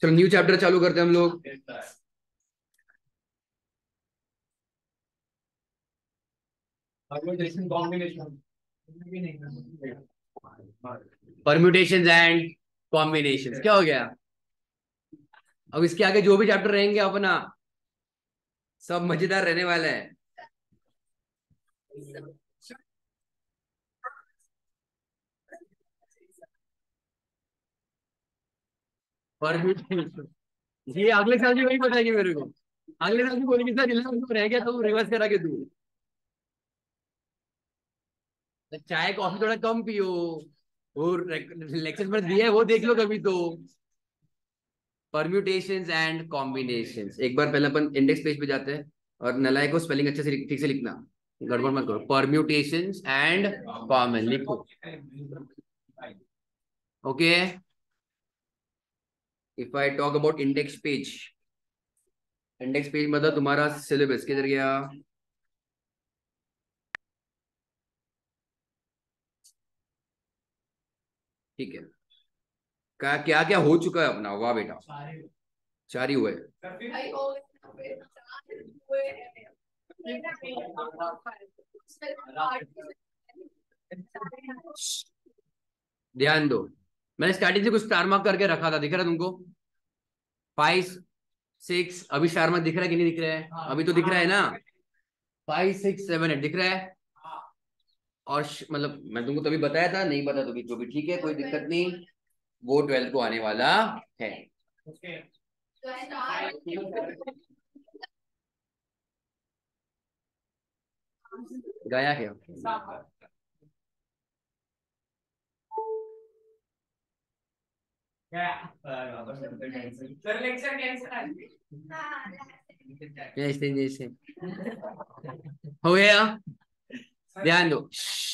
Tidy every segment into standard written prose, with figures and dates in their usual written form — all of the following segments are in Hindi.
चलो न्यू चैप्टर चालू करते हैं हम लोग। परम्यूटेशंस एंड कॉम्बिनेशंस क्या हो गया। अब इसके आगे जो भी चैप्टर रहेंगे अपना सब मजेदार रहने वाला है। परम्यूटेशन ये अगले साल भी वही बताएगी मेरे को। अगले साल भी बोलेगी सर रिलैक्स रह गया तो रिवर्स करा के दू। तो चाय कॉफी थोड़ा कम पियो। और लेक्चर में दिया है वो देख लो कभी तो। परम्यूटेशंस एंड कॉम्बिनेशंस एक बार पहले अपन इंडेक्स पेज पे जाते हैं। और नलायक को स्पेलिंग अच्छे से ठीक से लिखना। गड़बड़ मत करो। परम्यूटेशंस एंड कॉमन लिखो। Okay. If I talk about index page मतलब तुम्हारा सिलेबस किधर गया। ठीक है। क्या क्या क्या हो चुका है अपना। वाह बेटा। चार ही हुए। ध्यान दो। मैंने स्टार्टिंग से कुछ स्टार मार्क करके रखा था दिख रहा है तुमको। 5 6 अभी स्टार मार्क दिख रहा है कि नहीं दिख रहा है। अभी तो दिख रहा है ना। 5 6 7 8 दिख रहा है। और मतलब मैं तुमको तभी बताया था नहीं बता तो भी जो भी ठीक है कोई दिक्कत नहीं। वो 12th को आने वाला है। गया क्या। जैसे जैसे हो गया। ध्यान दो।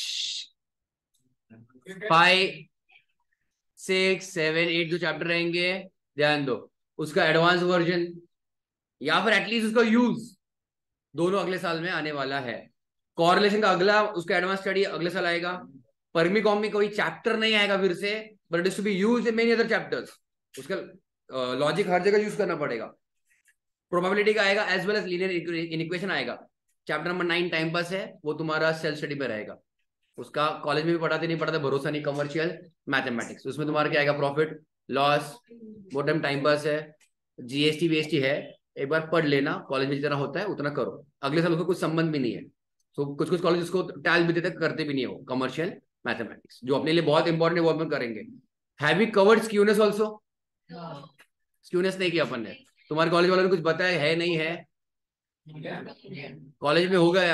5 6 7 8 जो चैप्टर रहेंगे ध्यान दो। उसका एडवांस वर्जन या फिर एटलीस्ट उसका यूज दोनों अगले साल में आने वाला है। कॉरलेशन का अगला उसका एडवांस स्टडी अगले साल आएगा। परमिकॉम में कोई चैप्टर नहीं आएगा फिर से। But it to be use in many other chapters. उसका लॉजिक हर जगह यूज करना पड़ेगा। प्रोबेबिलिटी का आएगा as well as linear inequation आएगा। चैप्टर नंबर 9 टाइम पास है वो तुम्हारा सेल्फ स्टडी पे रहेगा। उसका कॉलेज में भी पढ़ाते नहीं पढ़ाते भरोसा नहीं। कमर्शियल मैथमेटिक्स उसमें तुम्हारा क्या आएगा प्रॉफिट लॉस। वो टाइम पास है। जीएसटी वीएसटी है। एक बार पढ़ लेना कॉलेज में जितना होता है उतना करो। अगले साल उसका कुछ संबंध भी नहीं है। तो कुछ कुछ कॉलेज उसको टाल भी देते करते भी नहीं हो कमर्शियल मैथमेटिक्स जो अपने लिए बहुत इंपॉर्टेंट है वो अपन करेंगे। Have you covered skewness also. Skewness नहीं किया अपन ने। तुम्हारे कॉलेज वालों ने कुछ बताया है नहीं है। कॉलेज में हो गया।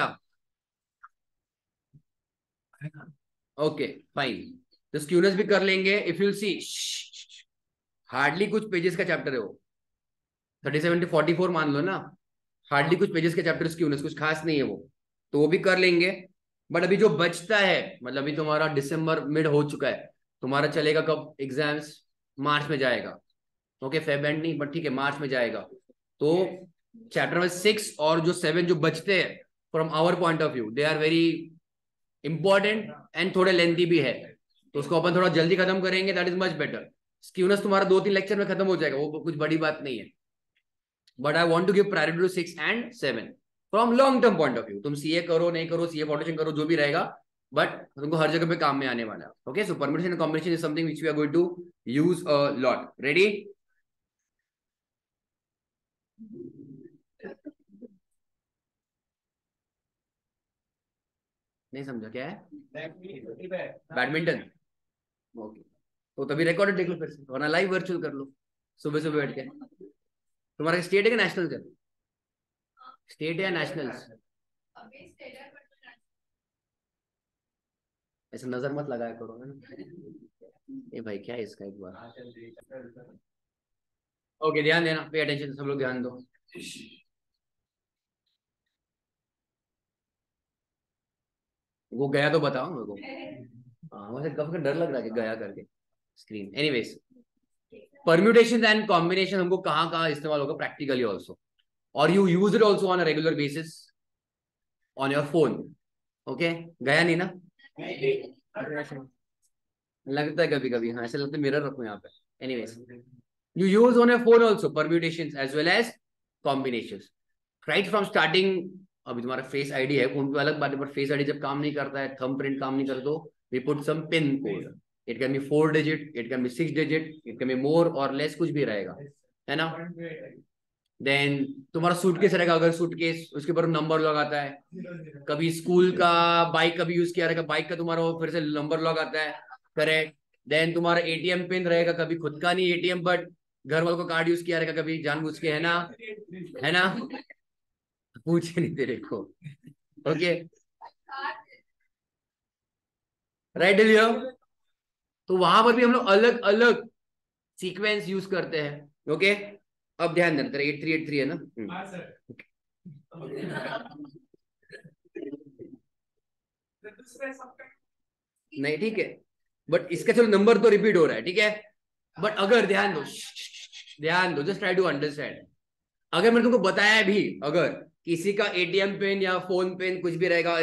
Okay fine. तो स्क्यूनेस भी कर लेंगे इफ यू सी। हार्डली कुछ पेजेस का चैप्टर है वो। 37 to 44 मान लो ना। हार्डली कुछ पेजेस के चैप्टर स्क्यूनेस कुछ खास नहीं है वो। तो वो भी कर लेंगे। बट अभी जो बचता है मतलब अभी तुम्हारा दिसंबर मिड हो चुका है। तुम्हारा चलेगा कब एग्जाम्स। मार्च में जाएगा। ओके फेब एंड नहीं बट ठीक है मार्च में जाएगा। तो चैप्टर नंबर 6 और जो 7 जो बचते हैं from our point of view they are very important and थोड़े लेंथी भी है। तो उसको अपन थोड़ा जल्दी खत्म करेंगे that is much better. Skewness तुम्हारा 2 3 लेक्चर में खत्म हो जाएगा वो कुछ बड़ी बात नहीं है। But I want to give priority to 6 and 7 from long term point of view. तुम सीए करो नहीं करो सीए फाउंडेशन करो जो भी रहेगा। बट तुमको हर जगह पे काम में आने वाला है। Okay so permutation and combination is something which we are going to use a lot. Ready. नहीं समझा क्या है। बैडमिंटन। ओके। तो तभी रिकॉर्डेड देख लो फिर से वरना लाइव वर्चुअल कर लो। सुबह सुबह बैठ के। तुम्हारा स्टेट है कि नेशनल है। स्टेट है या नेशनल्स। ऐसे नजर मत लगाया करो है ना। ए भाई क्या है इसका एक बार। ओके ध्यान देना पे अटेंशन सब लोग ध्यान दो। वो गया तो बताओ मेरे को। हाँ मुझे कब का डर लग रहा है कि गया करके screen anyways. Permutation and combination हमको कहाँ कहाँ इस्तेमाल होगा प्रैक्टिकली ऑल्सो। और you use it also on a regular basis on your phone. Okay गया नहीं ना। लगता है कभी कभी हाँ ऐसा लगता है मिरर रखो यहाँ पे। Anyways You use on a phone also permutations as well as combinations. Right from starting, अभी तुम्हारा फेस आईडी है फोन पे अलग बात है, पर फेस आईडी जब काम नहीं करता है, थंब प्रिंट काम नहीं करता, तो we put some pin code. It can be 4 digit, it can be 6 digit, it can be more or less, कुछ भी रहेगा, है ना. देन तुम्हारा सूटकेस रहेगा, अगर सूटकेस उसके ऊपर नंबर लॉक आता है, कभी स्कूल का, बाइक का भी यूज किया रहेगा, बाइक का तुम्हारा फिर से नंबर लॉक आता है, करेक्ट. देन तुम्हारा एटीएम पिन रहेगा, कभी खुद का नहीं एटीएम बट घर वालों का कार्ड यूज किया रहेगा कभी जानबूझ के, है ना, है ना. पूछे नहीं तेरे को. Okay, right Leo. तो वहां पर भी हम लोग अलग अलग सीक्वेंस यूज करते हैं. ओके, अब ध्यान देना, तेरा 8383 है ना. हाँ सर. नहीं ठीक है, बट इसका चलो नंबर तो रिपीट हो रहा है, ठीक है. बट अगर ध्यान दो, ध्यान दो, जस्ट ट्राई टू अंडरस्टैंड. अगर मैंने तुमको बताया भी, अगर किसी का एटीएम पिन या फोन पिन कुछ भी रहेगा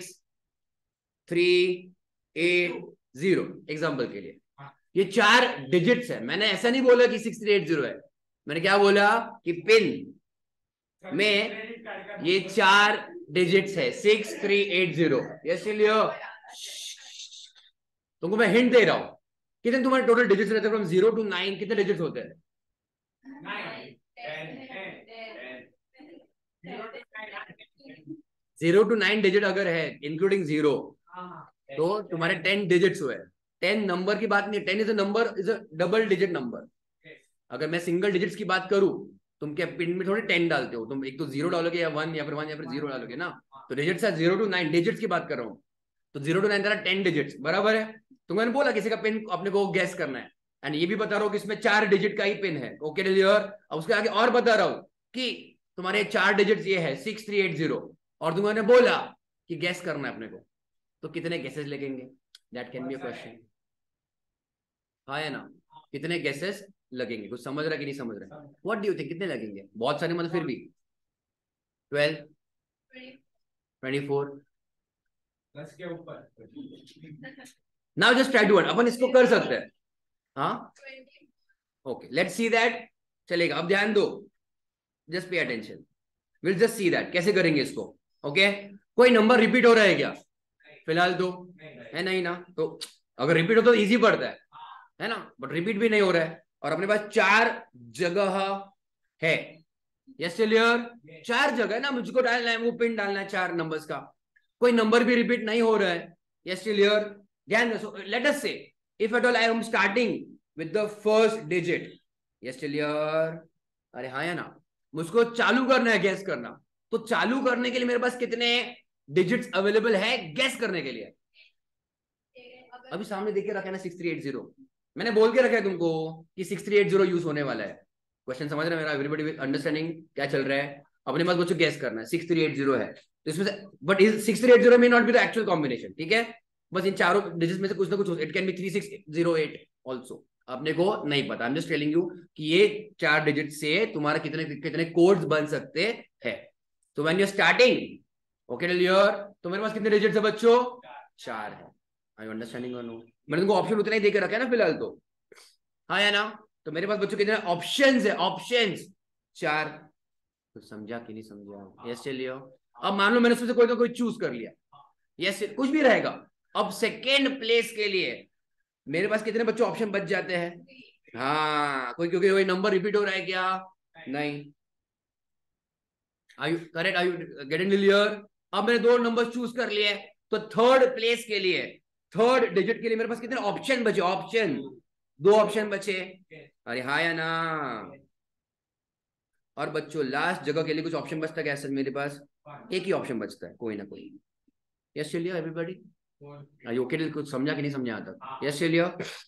6380, एग्जाम्पल के लिए, ये 4 डिजिट्स है. मैंने ऐसा नहीं बोला कि 6380 है, मैंने क्या बोला कि पिन में ये 4 डिजिट्स है 6380. यस लियो, तुमको मैं हिंट दे रहा हूं. कितने तुम्हारे टोटल डिजिट्स रहते हैं फ्रॉम 0 to 9? कितने डिजिट्स होते हैं? 0 to 9 डिजिट अगर है इंक्लूडिंग 0, तो तुम्हारे 10 डिजिट्स हुए. 10 नंबर की बात नहीं, 10 is a number, is a double digit number. अगर मैं सिंगल डिजिट्स की बात करूं, तुम क्या पिन में थोड़े 10 डालते हो, तुम एक तो 0 डालोगे या 1 या फिर 1 या फिर 0 डालोगे ना. तो डिजिट्स है 0 to 9 डिजिट्स की बात कर रहा हूं. तो 0 to 9 तेरा 10 डिजिट्स बराबर है. तो मैंने बोला किसी का पिन अपने को गैस करना है, एंड ये भी बता रहा हूँ कि इसमें 4 डिजिट का ही पिन है. Okay deliver. अब उसके आगे और बता रहा हूँ कि तुम्हारे 4 डिजिट्स ये है 6380, और तुमने बोला कि गैस करना है अपने को, तो कितने गैसेस लगेंगे? That can be a question. हाँ है ना, कितने गैसेस लगेंगे? कुछ समझ रहा कि नहीं समझ रहा? व्हाट डू यू थिंक, कितने लगेंगे? बहुत सारे मतलब फिर भी 12, 24 के ऊपर. नाउ जस्ट ट्राई टू, अपन इसको कर सकते हैं. हाँ ओके, लेट्स सी दैट. चलेगा, अब ध्यान दो, just pay attention, will just see that कैसे करेंगे इसको. ओके, कोई नंबर रिपीट हो रहा है क्या फिलहाल? तो है नहीं ना. तो अगर रिपीट हो तो इजी पड़ता है ना, बट रिपीट भी नहीं हो रहा है, और अपने पास 4 जगह है. यस क्लियर, 4 जगह है ना, मुझको डालना है, वो पिन डालना है 4 नंबर्स का. कोई नंबर भी रिपीट नहीं हो रहा है. यस क्लियर, ध्यान दो. Let us say if at all I am starting with the first digit. Yes clear, अरे हाँ या ना, मुझको चालू करना है, गैस करना. तो चालू करने के लिए मेरे पास कितने डिजिट्स अवेलेबल है गैस करने के लिए? अभी सामने देख के रखा है ना 6380. मैंने बोल के रखा है तुमको कि 6380 यूज होने वाला है. क्वेश्चन समझ रहे हैं मेरा? एवरीबॉडी अंडरस्टैंडिंग क्या चल रहा है? अपने पास बच्चों गैस करना है 6380 है, तो इसमें से बट 6380 में not be the actual combination, ठीक है. बस इन चारों डिजिट्स में से कुछ ना कुछ, इट कैन बी 3608 ऑल्सो, अपने को नहीं पता. I am just telling you कि ये 4 डिजिट से तुम्हारा कितने कितने कोड्स बन सकते हैं. तो व्हेन यू स्टार्टिंग, ओके डिलियर, तो मेरे पास कितने डिजिट्स है बच्चों? 4 है. I you understanding or no? मैंने तुमको ऑप्शन उतना ही देके रखा है ना फिलहाल, तो हाँ या ना. तो मेरे पास बच्चों कितने ऑप्शंस है? ऑप्शंस 4. तो समझा कि नहीं समझा? यस चलिए. अब मान लो मैंने उसमें से कोई ना कोई चूज कर लिया, यस कुछ भी रहेगा. अब सेकेंड प्लेस के लिए मेरे पास कितने बच्चों ऑप्शन बच जाते हैं? हाँ, कोई क्योंकि कोई नंबर रिपीट हो रहा है क्या? नहीं. Are you correct? Are you getting clear? अब मैंने 2 नंबर चूज कर लिए, तो थर्ड प्लेस के लिए, थर्ड डिजिट के लिए मेरे पास कितने ऑप्शन बचे? ऑप्शन 2 ऑप्शन बचे. अरे हाँ या ना. और बच्चों लास्ट जगह के लिए कुछ ऑप्शन बचता है क्या? सर मेरे पास एक ही ऑप्शन बचता है, कोई ना कोई. यस चलिए एवरीबॉडी, ओके, कुछ समझा कि नहीं समझा आता? यस चलिए.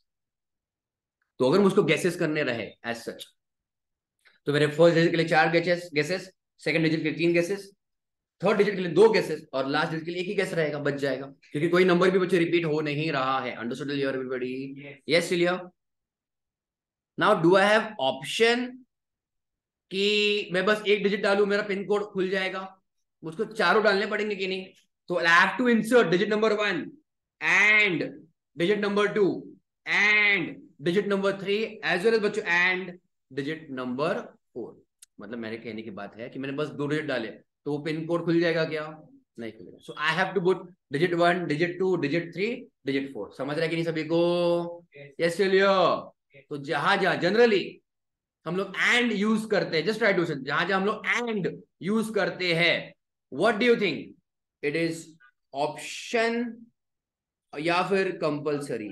तो अगर मुझको गैसेस करने रहे एज सच, तो मेरे फर्स्ट डिजिट के लिए 4 गैसेस, सेकंड डिजिट के लिए 3 गैसेस, थर्ड डिजिट के लिए 2 गैसेस, और लास्ट डिजिट के लिए एक ही गैस रहेगा, बच जाएगा, क्योंकि कोई नंबर भी बच्चे रिपीट हो नहीं रहा है. Understood everybody? यस चलिए. Now do I have option कि मैं बस एक डिजिट डालू मेरा पिन कोड खुल जाएगा? मुझको चारों डालने पड़ेंगे कि नहीं? तो I have to insert digit number 1 and digit number 2 and digit number 3 as well as बच्चों एंड डिजिट नंबर 4। मतलब मेरे कहने की बात है कि मैंने बस 2 डिजिट डाले तो वो पिन कोड खुल जाएगा क्या? नहीं खुलेगा। So I have to put digit 1, digit 2, digit 3, digit 4। समझ रहा है कि नहीं सभी को? यस चलियो। तो जहां जहां जनरली हम लोग एंड यूज करते हैं, जस्ट ट्राई टू, जहां जहां हम लोग एंड यूज करते हैं, what do you think? It is option या फिर कंपल्सरी?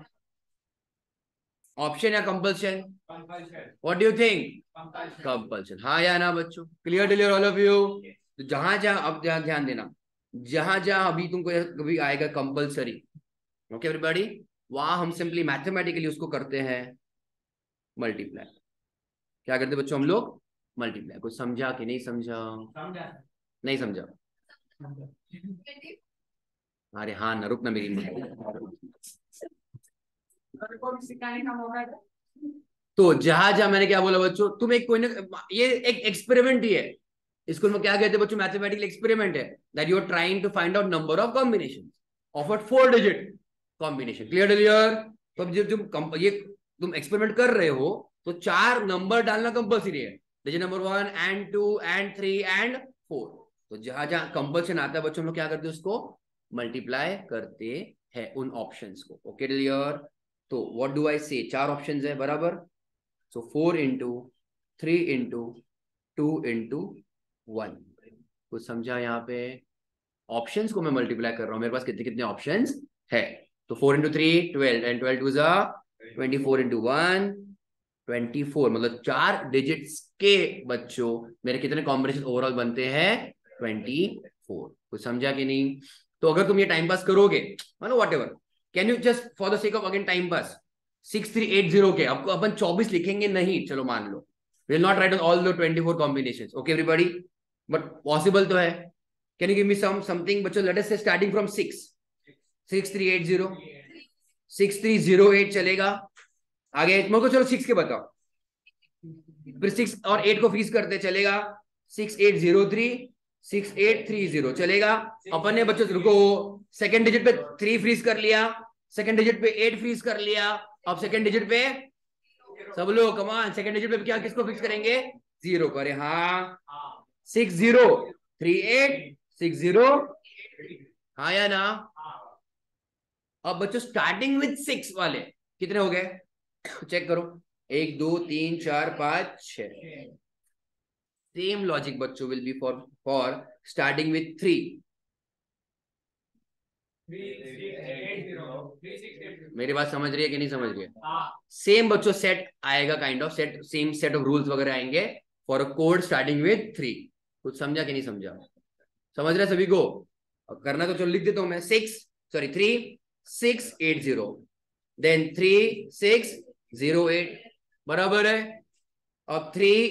ऑप्शन या compulsion? What do you think? Compulsion. हाँ या ना बच्चों? क्लियर डिलियर ऑल ऑफ यू? तो जहां जहां, अब जहां ध्यान देना, जहां जहां अभी तुमको कभी आएगा कंपल्सरी, ओके एवरीबॉडी, वहां हम सिंपली मैथमेटिकली उसको करते हैं मल्टीप्लाई। क्या करते बच्चों हम लोग? मल्टीप्लाई। कुछ समझा कि नहीं समझा? नहीं समझा? अरे हाँ ना, रुक ना मेरी सिखाने का मौका है। तो जहां जहां मैंने क्या बोला बच्चों, तुम एक कोई ना, ये एक एक्सपेरिमेंट ही है। इसको में क्या कहते हैं बच्चों? मैथमेटिकल एक्सपेरिमेंट है, that you are trying to find out number of combination of a 4 digit combination. Clear डिलियर? तो अब जब तुम ये तुम एक्सपेरिमेंट कर रहे हो तो 4 नंबर डालना कंपल्सरी है, digit number 1 and 2 and 3 and 4। तो जहां जहां कंपल्सन आता है बच्चों, हम लोग क्या करते हैं? उसको मल्टीप्लाई करते हैं उन ऑप्शंस को। ओके डिलियर? तो what do I say? 4 options है बराबर। So 4 into 3 into 2 into 1। कुछ समझा यहाँ पे? ऑप्शंस को मैं मल्टीप्लाई कर रहा हूँ, मेरे पास कितने कितने ऑप्शंस है। तो 4 इंटू 3 12 एंड 12 टू जा 24 इंटू 1 24। मतलब 4 डिजिट्स के बच्चों मेरे कितने कॉम्बिनेशन ओवरऑल बनते हैं? 24। कुछ समझा कि नहीं? तो अगर तुम ये टाइम पास करोगे, मानो whatever, can you just for the sake of again time pass 6380 के आपको अपन 24 लिखेंगे नहीं, चलो मान लो, will not write on all the 24 combinations, okay everybody, but possible तो है। Can you give me something बच्चों? Let us say starting from 6380, 6308 चलेगा। आगे मेरे को चलो 6 के बताओ, फिर 6 और 8 को फ्रीज करते चलेगा। 6803 6830 चलेगा। अपन ने बच्चों रुको, सेकंड डिजिट पे 3 फ्रीज कर लिया, सेकंड डिजिट पे 8 फ्रीज कर लिया, अब सेकंड डिजिट पे सब लोग कमान, सेकंड डिजिट पे क्या किसको फिक्स करेंगे? 0 को। अरे हाँ, 6038 60, हाँ या ना? अब बच्चों स्टार्टिंग विद 6 वाले कितने हो गए? चेक करो, 1 2 3 4 5 6। सेम लॉजिक बच्चों will be for starting with 3। मेरी बात समझ रही है कि नहीं समझ रही है? सेम बच्चों सेट आएगा, kind of set, same set of rules वगैरह आएंगे for a code starting with 3। कुछ समझा कि नहीं समझा? समझ रहे सभी को? करना तो चलो लिख देता हूं मैं। 3680 देन 3608 बराबर है। अब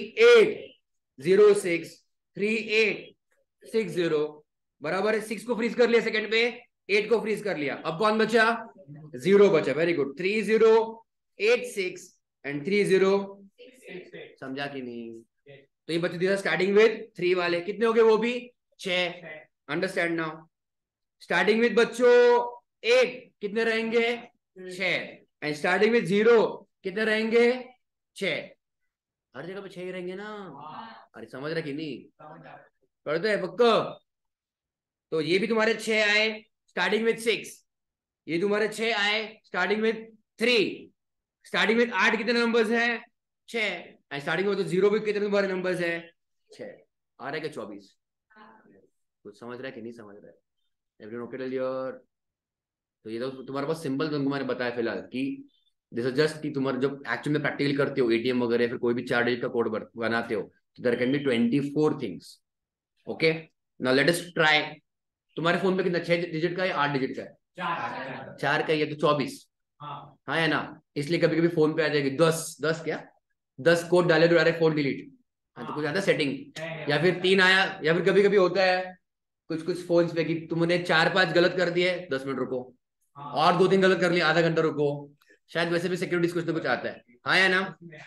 3806 3860 बराबर है। 6 को फ्रीज कर लिया सेकंड पे, 8 को फ्रीज कर लिया, अब कौन बचा? 0 बचा। Very good. 3086 एंड 30। समझा कि नहीं? तो ये बच्चे दिया स्टार्टिंग विद 3 वाले कितने हो गए? वो भी 6। Understand now? स्टार्टिंग विद बच्चों 8 कितने रहेंगे? 6। एंड स्टार्टिंग विद 0 कितने रहेंगे? 6। हर जगह पे 6 ही रहेंगे ना? अरे समझ रहे कि नहीं? पढ़ते हैं पक्का? तो ये भी तुम्हारे 6 आए स्टार्टिंग विद 6, ये तुम्हारे 6 आए स्टार्टिंग विद 3, स्टार्टिंग विद 8 कितने नंबर्स हैं? 6। एंड स्टार्टिंग में तो 0 भी कितने तुम्हारे नंबर्स हैं? 6। आ रहा है क्या 24? कुछ समझ रहा है कि नहीं समझ रहा है? Everyone okay clear? तो ये तो तुम्हारे पास सिंपल तुमको मैंने बताया फिलहाल कि दिस इज जस्ट कि तुम्हारे जब एक्चुअल में प्रैक्टिकल करते हो एटीएम वगैरह, फिर कोई भी 4 डिजिट का कोड बनाते हो, तो there can be 24 things. Okay, now let us try. तुम्हारे फोन में कितना 6 डिजिट का है, 8 डिजिट का है? 4 का ही है, तो 24। हाँ है ना? इसलिए कभी कभी फोन पे आ जाएगी 10 क्या 10 कोड डाले तो डायरेक्ट फोन डिलीट। हाँ, तो कुछ आता सेटिंग, या फिर 3 आया, या फिर कभी कभी होता है कुछ कुछ फोन्स पे कि तुमने 4-5 गलत कर दिए, 10 मिनट रुको, और 2-3 गलत कर लिया, आधा घंटा रुको। शायद वैसे भी सिक्योरिटी कुछ ना कुछ आता है। हाँ या ना?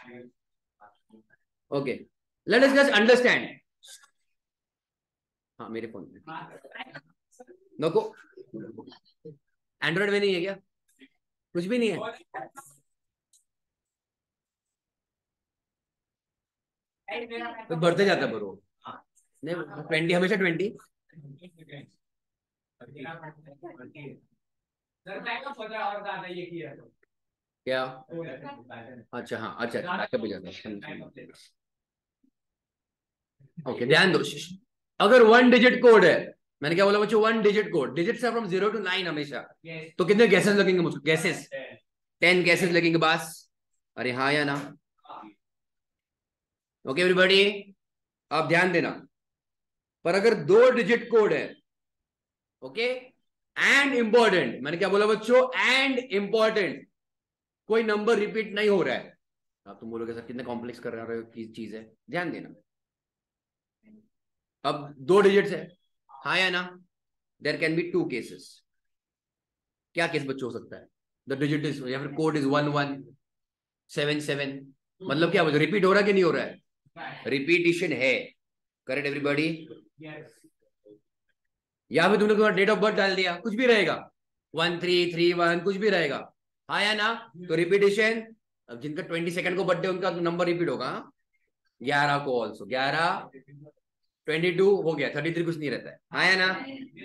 Okay, let us just understand. हाँ मेरे फोन में नको, एंड्रॉइड में नहीं है क्या? कुछ भी नहीं है? तो बढ़ते जाता है ब्रो। नहीं 20 हमेशा 20। क्या? अच्छा हाँ अच्छा बैकअप भी जाता है। ओके ध्यान दो। अगर 1 डिजिट कोड है, मैंने क्या बोला बच्चों? 1 डिजिट कोड, डिजिट से फ्रॉम 0 to 9 हमेशा। तो कितने गैसेस लगेंगे मुझको? गैसेस 10 गैसेस लगेंगे बस। अरे हाँ या ना? ओके एवरीबॉडी, अब ध्यान देना। पर अगर 2 डिजिट कोड है, ओके, एंड इंपॉर्टेंट, मैंने क्या बोला बच्चों? एंड इंपॉर्टेंट, कोई नंबर रिपीट नहीं हो रहा है। अब तुम बोलोगे सर कितने कॉम्प्लेक्स कर रहे हो की चीज है, ध्यान देना। अब 2 डिजिट्स है, हाँ या ना? There can be 2 cases. क्या केस बच्चों हो सकता है? द डिजिट इज या फिर कोड इज 1177। मतलब क्या बोलते, रिपीट हो रहा है कि नहीं हो रहा है? रिपीटिशन है, करेक्ट एवरीबॉडी? या फिर तुमने तुम्हारा डेट ऑफ बर्थ डाल दिया, कुछ भी रहेगा, 1331 कुछ भी रहेगा, हाँ या ना? तो रिपीटिशन। अब जिनका 22 को बर्थडे, उनका नंबर रिपीट होगा। 11 को ऑल्सो, 11 22 हो गया, 33 कुछ नहीं रहता है, हाँ या ना?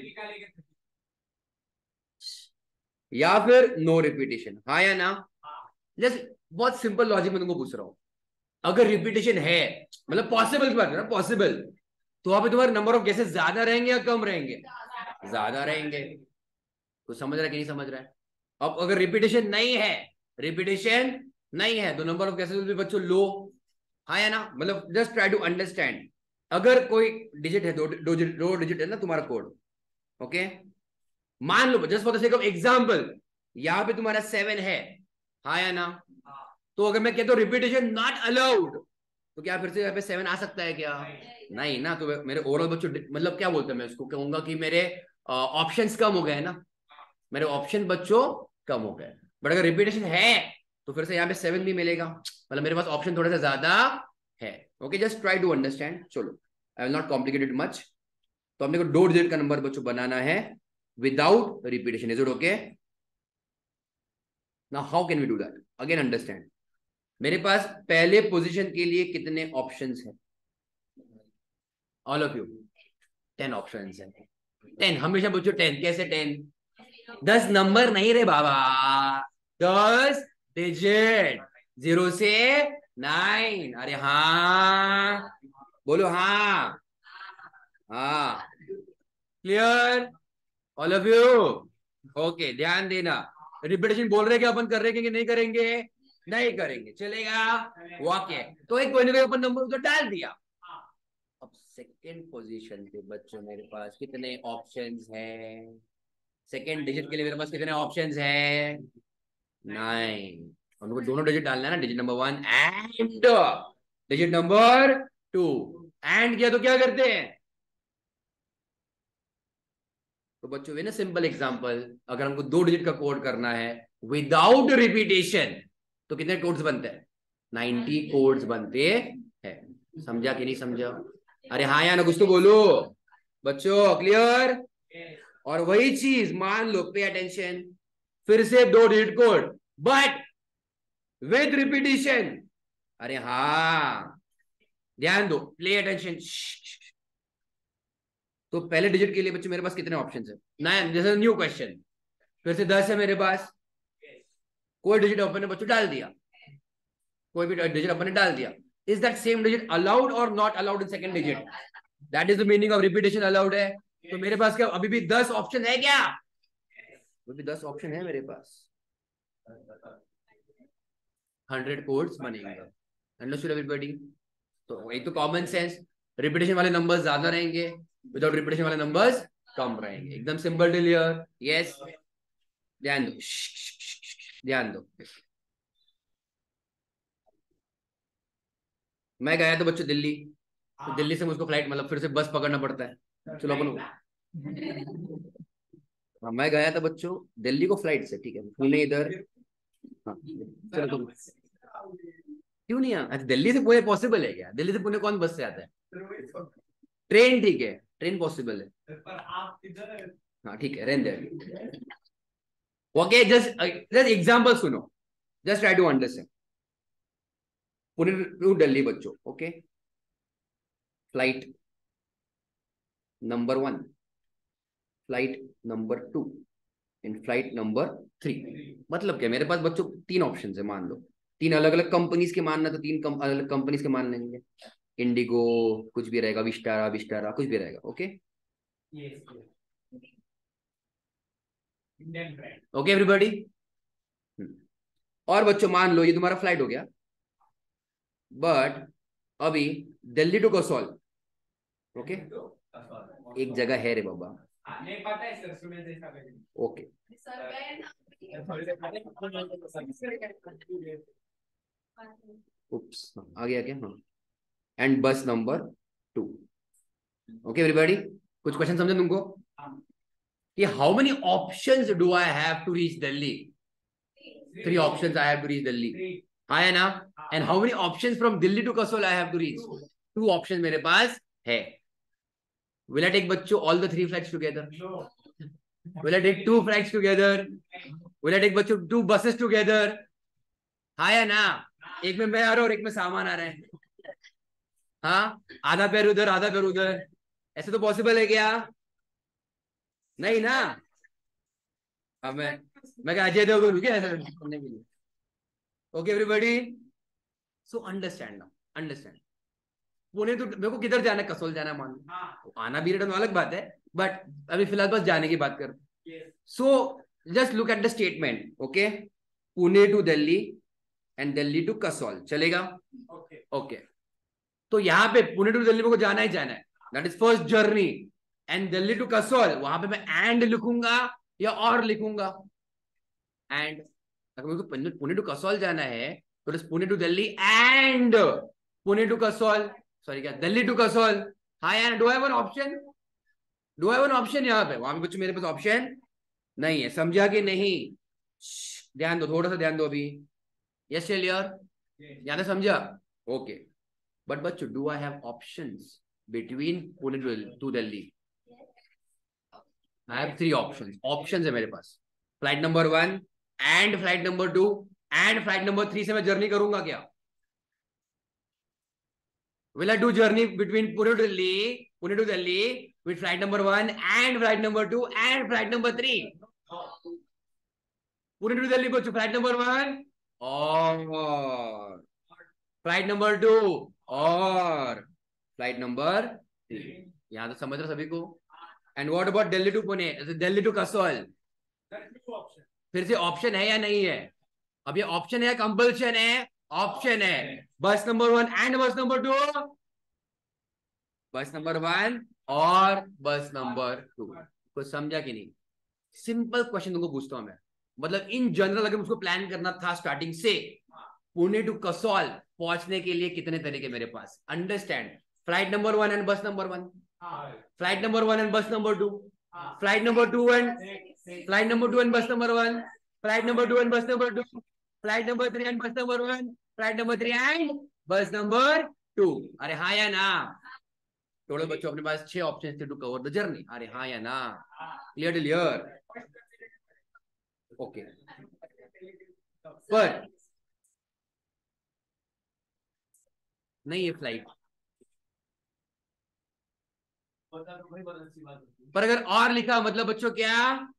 या फिर नो रिपीटिशन, हाँ या ना? जस्ट बहुत सिंपल लॉजिक में तुमको पूछ रहा हूं। अगर रिपीटिशन है, मतलब पॉसिबल की बात है ना, पॉसिबल, तो वहां पे तुम्हारे नंबर ऑफ गेसेस ज्यादा रहेंगे या कम रहेंगे? ज्यादा रहेंगे। कुछ समझ रहा है कि नहीं समझ रहा है? अब अगर रिपीटिशन नहीं है, रिपीटिशन नहीं है, तो number of guesses will be बच्चों लो, हाँ या ना? मतलब जस्ट ट्राई टू अंडरस्टैंड। अगर कोई डिजिट है, दो डिजिट है ना तुम्हारा कोड, ओके, मान लो just for the sake of example, यहां पे तुम्हारा 7 है, हाँ या ना? तो अगर मैं कहता हूं रिपीटिशन नॉट अलाउड, तो क्या फिर से यहाँ पे 7 आ सकता है क्या? नहीं ना। तो मेरे ओवरऑल बच्चों, मतलब क्या बोलते हैं, मैं उसको कहूंगा कि मेरे ऑप्शंस कम हो गए ना, मेरे ऑप्शन बच्चों कम हो गए। बट अगर रिपीटेशन है, तो फिर से यहाँ पे 7 भी मिलेगा, मतलब मेरे पास ऑप्शन थोड़ा सा ज्यादा है। Okay just try to understand. चलो I will not complicated much. तो अपने को 2 डिजिट का नंबर बच्चों बनाना है without repetition. Is it okay? Now how can we do that? Again understand. मेरे पास पहले पोजीशन के लिए कितने ऑप्शंस हैं? ऑल ऑफ यू 10 ऑप्शंस हैं। 10 हमेशा पूछो 10 कैसे 10? 10 नंबर नहीं रे बाबा, 10 डिजिट, 0 से 9। अरे हाँ बोलो, हाँ हाँ, clear all of you? Okay ध्यान देना। रिपीटेशन बोल रहे कि अपन कर रहे कि नहीं करेंगे? नहीं करेंगे, चलेगा? वाक्य तो एक कोई ना कोई अपन नंबर उधर डाल दिया। अब सेकेंड पोजीशन पे बच्चों मेरे पास कितने ऑप्शंस हैं? सेकेंड डिजिट के लिए मेरे पास कितने ऑप्शंस हैं? 9। उनको दोनों डिजिट डालना है ना, digit number 1 and digit number 2। And किया तो क्या करते हैं? तो बच्चों ना सिंपल एग्जांपल, अगर हमको 2 डिजिट का कोड करना है विदाउट रिपीटेशन, तो कितने कोड्स बनते हैं? 90 कोड्स बनते हैं। समझा कि नहीं समझा? अरे हाँ या ना, कुछ तो बोलो बच्चों, क्लियर? और वही चीज मान लो, पे अटेंशन, फिर से 2 digit code but with repetition. अरे हाँ ध्यान दो, प्ले अटेंशन। तो पहले डिजिट के लिए बच्चों मेरे पास कितने ऑप्शन है? 9, जैसे न्यू क्वेश्चन, फिर से 10 है मेरे पास। कोई डिजिट अपन ने बच्चों डाल दिया, कोई भी डिजिट अपन ने डाल दिया। Is that same digit allowed और not allowed in second digit? That is the meaning of repetition. Allowed है। तो मेरे पास क्या अभी भी 10 ऑप्शन है क्या? अभी 10 ऑप्शन है मेरे पास। 100 कोड्स बनेंगे। Understood everybody? तो एक तो कॉमन सेंस, रिपीटेशन वाले नंबर्स ज्यादा रहेंगे, विदाउट रिपीटेशन वाले नंबर्स कम रहेंगे। एकदम सिंपल क्लियर? यस। ध्यान दो, ध्यान दो। मैं गया तो बच्चों दिल्ली, तो दिल्ली से मुझको फ्लाइट, मतलब फिर से बस पकड़ना पड़ता है। चलो अपन, हाँ मैं गया था बच्चों दिल्ली को फ्लाइट से, ठीक है, पुणे इधर। हाँ चलो तुम क्यों नहीं अच्छा दिल्ली से पुणे पॉसिबल है क्या? दिल्ली से पुणे कौन बस से आता है? ट्रेन ठीक है, ट्रेन पॉसिबल है। हाँ ठीक है, रहने दे। ओके जस्ट जस्ट एग्जांपल सुनो, just try to understand. Pune to Delhi बच्चों, okay, flight number 1, flight number 2 and flight number 3। मतलब क्या, मेरे पास बच्चों 3 ऑप्शन है, मान लो 3 अलग अलग कंपनीज के मानना तो 3 अलग अलग कंपनीज के मान लेंगे। इंडिगो कुछ भी रहेगा, विस्टारा विस्टारा कुछ भी रहेगा। Okay Indian brand. Okay everybody. और बच्चों मान लो ये तुम्हारा फ्लाइट हो गया, बट अभी दिल्ली टू कसौल, ओके एक जगह है रे बाबा, नहीं पता है सर, सुने जैसा लगे। ओके उप्स आ गया क्या, हाँ and bus number 2। Okay everybody, कुछ क्वेश्चन समझे तुमको कि how many options do I have to reach Delhi? 3 options I have to reach Delhi, हाँ है ना? And how many options from Delhi to Kasol I have to reach? 2 options मेरे पास है। विल आई टेक बच्चों all the 3 flights together? Will I take 2 flights together? Will I take बच्चों 2 बसेस टुगेदर? हाँ या ना? एक में मैं आ रहा हूँ और एक में सामान आ रहा है, हाँ आधा पैर उधर आधा पैर उधर, ऐसे तो पॉसिबल है क्या? नहीं ना। अब मैं क्या अजय देवगन क्या ऐसा करने के लिए? Okay everybody, so understand now, understand. Pune तो मेरे को किधर जाना है, कसोल जाना है मान लो, आना भी रिटर्न अलग बात है, बट अभी फिलहाल बस जाने की बात कर। So just look at the statement, okay Pune to Delhi and Delhi to Kasol चलेगा? ओके तो यहाँ पे पुणे टू दिल्ली को जाना ही जाना है, that is first journey. And Delhi to Kasol वहां पे मैं एंड लिखूंगा या और लिखूंगा? एंड अगर मेरे को पुणे टू कसौल जाना है तो it is Pune to Delhi and Pune to Kasol, sorry क्या दिल्ली टू कसौल। हाँ यार, do I have an option? Do I have an option यहाँ पे? वहां पे कुछ मेरे पास ऑप्शन नहीं है, समझा कि नहीं? ध्यान दो, थोड़ा सा ध्यान दो अभी। Yes clear? यहाँ तक समझा? ओके बट बच्चों do I have options between Pune to Delhi? I have 3 options, options है मेरे पास। Flight number 1 and flight number 2 and flight number 3 से मैं जर्नी करूंगा क्या? Will I do journey between Pune to Delhi with flight number 1 and flight number 2 and flight number 3? Pune to Delhi बच्चों फ्लाइट नंबर 1 और फ्लाइट नंबर 2 और फ्लाइट नंबर 3। यहां तो समझ रहे सभी को? And what about Delhi to Pune, Delhi to Kasol? फिर से ऑप्शन है या नहीं है? अब ये ऑप्शन है कंपल्शन है? ऑप्शन है। बस नंबर 1 एंड बस नंबर 2, बस नंबर 1 और बस नंबर 2। कुछ समझा कि नहीं? सिंपल क्वेश्चन तुमको पूछता हूं मैं, मतलब इन जनरल अगर मुझको प्लान करना था स्टार्टिंग से पुणे टू कसौल पहुंचने के लिए कितने तरीके मेरे पास? Understand, flight number 1 and bus number 1, flight number 1 and bus number 2, flight number 2 and flight number 2 and bus number 1, flight number 2 and bus number 2, flight number 3 and bus number 1, flight number 3 and bus number 2। अरे हाँ या ना? टोटल बच्चों अपने पास 6 ऑप्शन थे टू कवर द जर्नी। अरे हाँ या ना? Clear clear? ओके पर नहीं, ये फ्लाइट पर अगर और लिखा मतलब बच्चों क्या?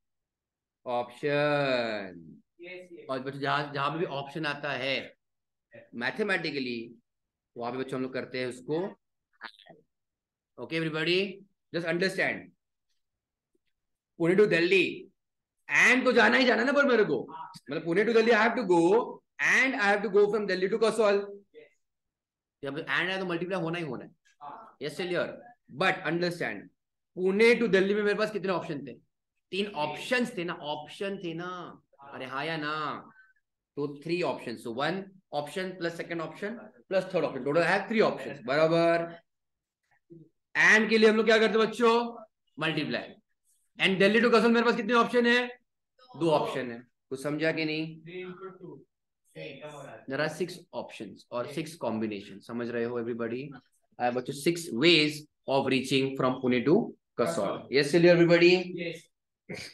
ऑप्शन। और बच्चों जहां जहां पे भी ऑप्शन आता है मैथमेटिकली वहां पे बच्चों हम लोग करते हैं उसको। Okay everybody, just understand, Pune to Delhi and तो जाना ही जाना ना, पर मेरे को मतलब Pune to Delhi I have to go and I have to go from Delhi to Kasol. जब एंड है तो मल्टीप्लाई होना ही होना है। Yes clear? But understand, Pune to Delhi में मेरे पास कितने ऑप्शन थे? 3 ऑप्शंस थे ना, ऑप्शन थे ना। अरे हाँ या ना? तो 3 option, so 1 option plus second option plus third option, total है 3 ऑप्शन बराबर। एंड के लिए हम लोग क्या करते बच्चों? Multiply. And Delhi to Kasol मेरे पास कितने ऑप्शन है? 2 ऑप्शन है। कुछ समझा कि नहीं? There are 6 options or 6 combinations. समझ रहे हो everybody? I have 6 ways of reaching from Pune to Kasol. Yes, everybody? Yes.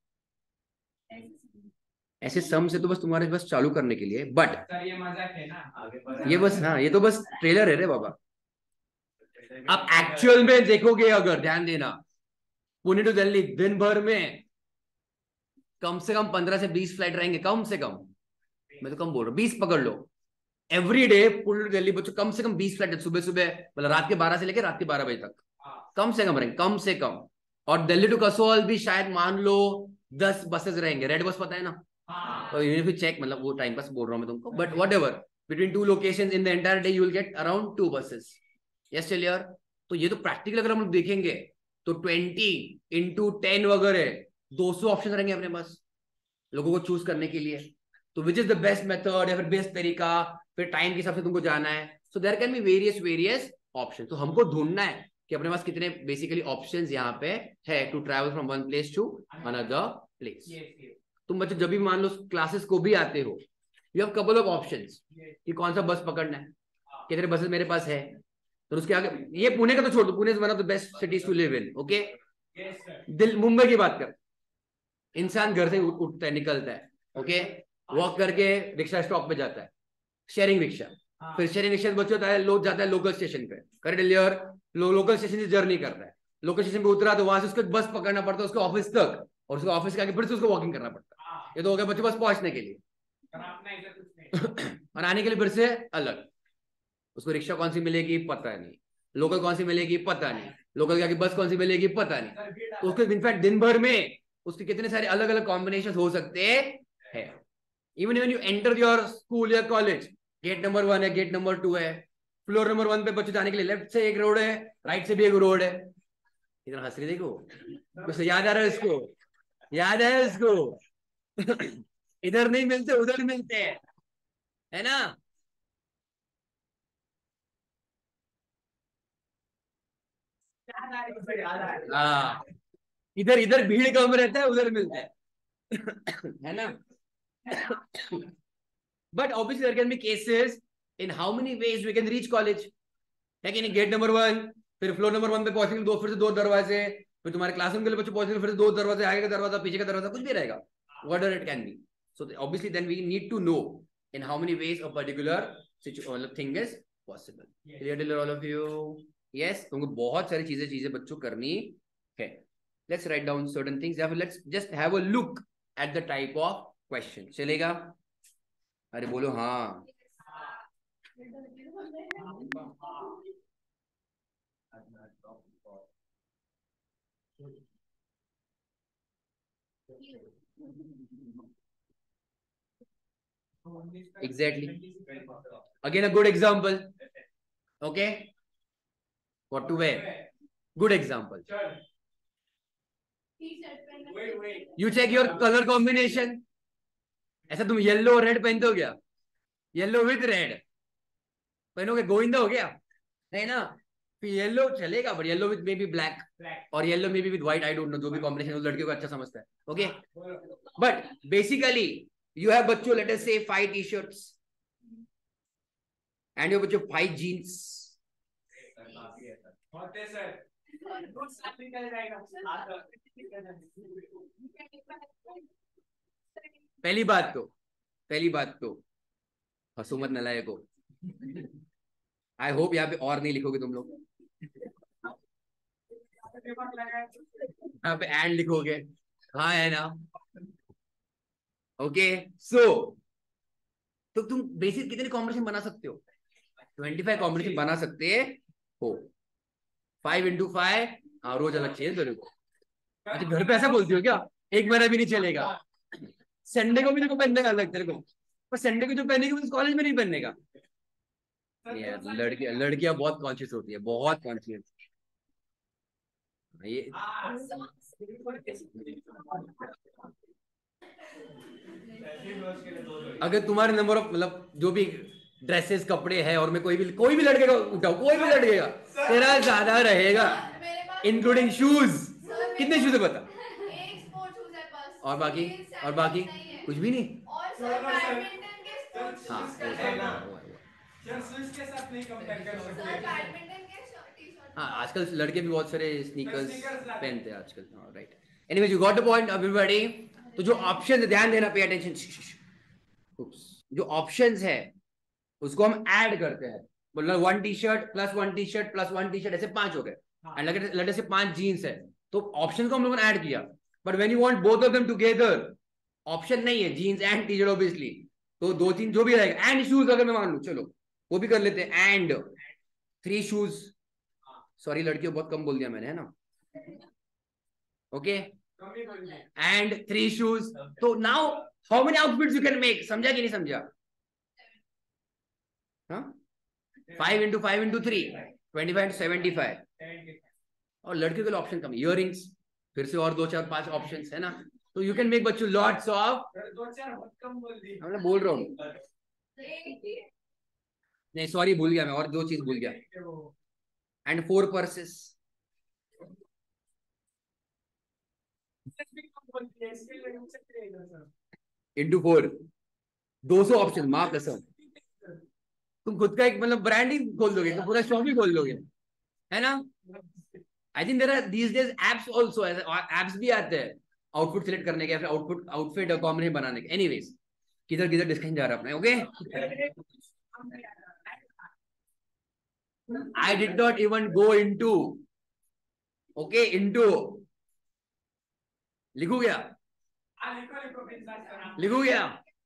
ऐसे सम से तो बस तुम्हारे बस चालू करने के लिए, बट ये मजाक है ना, आगे ये बस, हाँ ये तो बस ट्रेलर है रे बाबा। आप एक्चुअल में देखोगे, अगर ध्यान देना, पुणे टू दिल्ली दिन भर में कम से कम 15 से 20 फ्लाइट रहेंगे, कम से कम। मैं तो कम बोल रहा हूँ, 20 पकड़ लो। Every day Pune to Delhi बच्चों कम से कम 20 फ्लाइट, सुबह सुबह मतलब रात के 12 से लेकर रात के 12 बजे तक कम से कम रहेंगे, कम से कम। और दिल्ली टू कसोल भी शायद मान लो 10 बसेस रहेंगे। रेड बस पता है ना? तो यू नीड टू चेक, मतलब वो टाइम पास बोल रहा हूँ मैं तुमको, but whatever, between two locations in the entire day you will get around 2 buses. Yes टेलियर। तो ये तो प्रैक्टिकल अगर हम लोग देखेंगे तो 20 इंटू 10 वगैरह 200 ऑप्शन रहेंगे अपने पास लोगों को चूज करने के लिए। तो which is the best method या फिर बेस्ट तरीका, फिर टाइम के हिसाब से तुमको जाना है। So there can be various option. तो हमको ढूंढना है कि अपने पास कितने बेसिकली ऑप्शंस यहाँ पे है to travel from one place to another place. तुम बच्चे जब भी मान लो क्लासेस को भी आते हो, you have couple of options कि कौन सा बस पकड़ना है, कितने बसेस मेरे पास है। तो उसके आगे ये पुणे का तो छोड़ दो, Pune is one of the best cities to live in. Okay, दिल मुंबई की बात कर, इंसान घर से उठता है, निकलता है, ओके, वॉक करके रिक्शा स्टॉप पे जाता है, शेयरिंग रिक्शा, फिर शेयरिंग रिक्शा से बच्चा होता है, लोग जाता है लोकल स्टेशन पे, करेक्ट डिलीवर, लोकल स्टेशन से जर्नी करता है, लोकल स्टेशन पे उतरा तो वहां से उसको बस पकड़ना पड़ता है उसके ऑफिस तक, और उसके ऑफिस के आगे फिर से उसको वॉकिंग करना पड़ता है। ये तो हो गया बच्चे बस पहुंचने के लिए। और आने के लिए फिर से अलग, उसको रिक्शा कौन सी मिलेगी पता नहीं, लोकल कौन सी मिलेगी पता नहीं, लोकल के आगे बस कौन सी मिलेगी पता नहीं। तो उसके इनफैक्ट दिन भर में उसके कितने सारे अलग अलग कॉम्बिनेशन हो सकते हैं। Even when you enter your school या कॉलेज, गेट नंबर 1 है, गेट नंबर 2 है, फ्लोर नंबर 1 पे बच्चे जाने के लिए लेफ्ट से एक रोड है, राइट से भी एक रोड है। इतना हंस रही देखो, बस याद आ रहा है इसको, याद है इसको। इधर नहीं मिलते उधर मिलते हैं, है ना? हाँ, इधर इधर भीड़ कम रहता है, उधर मिलता है। है ना? But obviously there can be cases in how many ways we can reach college, है कि नहीं? गेट नंबर 1, फिर फ्लोर नंबर 1 पे पहुंचने के लिए फिर से 2 दरवाजे, फिर तुम्हारे क्लासरूम के लिए बच्चे पहुंचने के लिए फिर से 2 दरवाजे, आगे का दरवाजा पीछे का दरवाजा, कुछ भी रहेगा, whatever it can be. So obviously then we need to know in how many ways a particular thing is possible. Clear to all of you? Yes, तुमको बहुत सारी चीजें बच्चों करनी है। Let's write down certain things या फिर let's just have a look at the type of question. चलेगा? अरे बोलो हाँ। Exactly. Again, a good example. Okay. What to wear? Good example. You check your color combination. ऐसा तुम येलो और रेड पहनते हो क्या? येलो विद रेड पहनोगे, गोविंदा हो गया? नहीं ना? फिर येलो चलेगा, but yellow with maybe black, और yellow maybe with white, I don't know, जो भी कॉम्बिनेशन उस लड़के को अच्छा समझता है। Okay, but basically you have बच्चों let us say 5 t-shirts and your बच्चों 5 jeans. पहली बात तो हंसो मत नलायको, आई होप यहाँ पे और नहीं लिखोगे तुम लोग, यहाँ पे एंड लिखोगे, हाँ है ना? ओके, सो तो तुम बेसिक कितने कॉम्बिनेशन बना सकते हो? 25 कॉम्बिनेशन बना सकते हो। 5 into 5, हाँ, रोज अलग चाहिए तेरे को। अच्छा, घर पे ऐसा बोलती हो क्या? एक महीना भी नहीं चलेगा, संडे को भी तेरे को पहनने का अलग तेरे को, पर संडे को जो पहनेगी वो कॉलेज में नहीं पहनने का। लड़कियां बहुत कॉन्शियस होती है, बहुत कॉन्शियस। ये अगर तुम्हारे नंबर ऑफ मतलब जो भी ड्रेसेस कपड़े है, और मैं कोई भी लड़के का उठाओ, कोई भी लड़के का तेरा ज्यादा रहेगा, इंक्लूडिंग शूज। कितने शूज है बता? एक स्पोर्ट शूज है बस। और बाकी कुछ भी नहीं। और सर बैडमिंटन के स्पोर्ट्स हाँ, शूज है ना? सर शूज के साथ नहीं कंपेयर कर सर सकते। बैडमिंटन के टी-शर्ट। हाँ, आजकल लड़के भी बहुत सारे स्नीकर्स पहनते हैं आजकल। हाँ, right. Anyways, you got the point everybody. तो जो ऑप्शन है, ध्यान देना, पे अटेंशन। जो ऑप्शंस है उसको हम ऐड करते हैं, मतलब 1 T shirt plus 1 T shirt plus 1 T shirt, ऐसे 5 हो गए, एंड लगे से 5 जीन्स है, तो ऑप्शन को हम लोगों ने ऐड किया, but when you want both of them together, option नहीं है jeans and T shirt obviously, तो 2-3 जो भी रहेगा, एंड शूज अगर मैं मान लू, चलो वो भी कर लेते हैं, एंड 3 शूज, सॉरी लड़कियों बहुत कम बोल दिया मैंने, है ना, ओके, एंड 3 शूज, तो now how many outfits you can make, समझा कि नहीं समझा? हाँ, 5 into 5 into 3, 25 into 75, और लड़कियों के लिए ऑप्शन कम, इयररिंग्स, फिर से और 2-4-5 ऑप्शंस है ना, तो यू कैन मेक बच्चों लॉट्स ऑफ, मैं बोल रहा हूँ, नहीं सॉरी भूल गया मैं, और 2 चीज भूल गया, एंड 4 पर्सेस, इंटू 4, 200 ऑप्शन, माँ कसम, तुम खुद का एक मतलब ब्रांड ही खोल दोगे, तो पूरा शॉप ही खोल दोगे, है ना? I think there are these days apps also, apps भी आते हैं आउटफिट सिलेक्ट करने के, या फिर आउटफिट कॉम्बिनेशन बनाने के, एनीवेज किधर किधर डिस्कशन जा रहा है अपने, okay, I did not even go into, okay, into, लिखू गया, लिखू गया,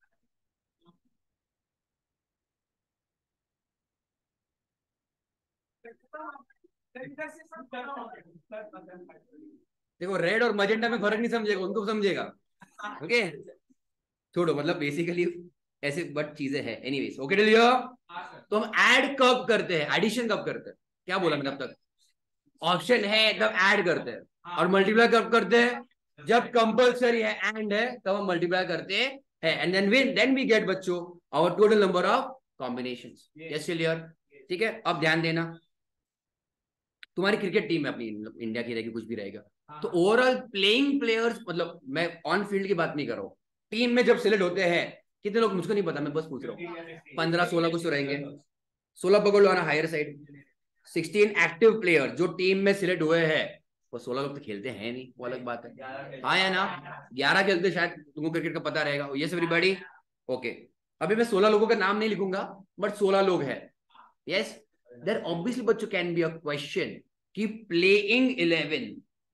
देखो रेड और मजेंटा में फर्क नहीं समझेगा, उनको समझेगा, ओके, छोड़ो, मतलब बेसिकली ऐसे बट चीजें हैं, एनीवेज, ओके डिलियो, तो हम ऐड कब करते हैं, एडिशन कब करते हैं, क्या बोला मैंने अब तक, ऑप्शन है तब ऐड करते हैं, और मल्टीप्लाई कब करते हैं, जब कंपल्सरी है एंड है तब हम मल्टीप्लाई करते हैं, एंड देन वी गेट बच्चों our total number of combinations, yes clear, ठीक है, अब ध्यान देना, तुम्हारी क्रिकेट टीम है अपनी, इंडिया की रहेगी, कुछ भी रहेगा, तो ओवरऑल प्लेइंग प्लेयर्स, मतलब मैं ऑन फील्ड की बात नहीं कर रहा हूँ, टीम में जब सिलेक्ट होते हैं कितने लोग, मुझको नहीं पता, मैं बस पूछ रहा हूँ, 15-16 कुछ तो रहेंगे, 16 पकड़ लो ना, हायर साइड, 16 एक्टिव प्लेयर जो टीम में सिलेक्ट हुए हैं, वो 16 लोग तो खेलते हैं नहीं, वो अलग बात है, हाँ या ना, 11 खेलते, शायद तुमको क्रिकेट का पता रहेगा, यस एवरीबॉडी, ओके, अभी मैं 16 लोगों का नाम नहीं लिखूंगा, बट 16 लोग हैं, यस, देयर ऑब्वियसली बच्चों कैन बी अ क्वेश्चन कि प्लेइंग 11,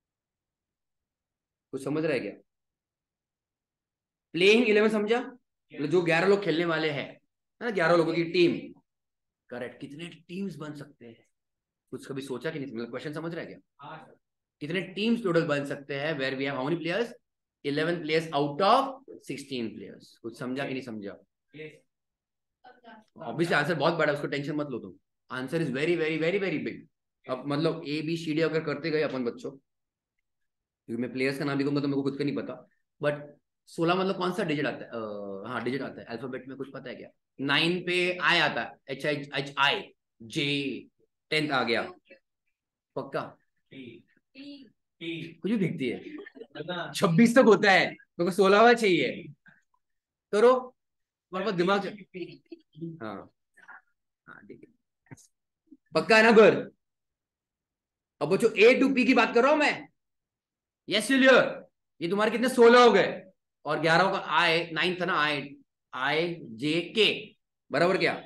कुछ समझ रहा है क्या, प्लेइंग 11 समझा, मतलब जो 11 लोग खेलने वाले हैं, है ना, 11 लोगों की टीम, करेक्ट, कितने टीम्स बन सकते हैं, कुछ कभी सोचा कि नहीं, मतलब क्वेश्चन समझ रहा है क्या, कितने टीम्स टोटल बन सकते हैं, where we have how many players, 11 players out of 16 players, कुछ समझा कि नहीं समझा, ऑब्वियसली आंसर बहुत बड़ा है, उसको टेंशन मत लो तुम, answer is very very very very big, अब मतलब ABCD अगर करते गए अपन बच्चों, क्योंकि मैं प्लेयर्स का नाम लिखूंगा तो मेरे को खुद का नहीं पता, बट 16 मतलब कौन सा डिजिट आता है, हाँ डिजिट आता है अल्फाबेट में, कुछ पता है क्या, 9 पे आई आता है, HIJ, 10th आ गया, पक्का कुछ भी दिखती है, 26 तक होता है, मेरे को 16वां चाहिए, करो, तुम्हारे पास दिमाग, हाँ हाँ ठीक है, पक्का है ना, पर अब बच्चों A to P की बात कर रहा हूं मैं, यस क्लियर, ये तुम्हारे कितने 16 हो गए, और 11 का I 9 था ना, IJK, बराबर क्या,